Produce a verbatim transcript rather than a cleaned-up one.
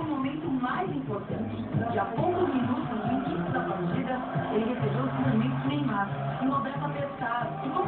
o momento mais importante. E a poucos minutos do início da partida, ele recebeu os cumprimentos de Neymar, e o abraço apertado.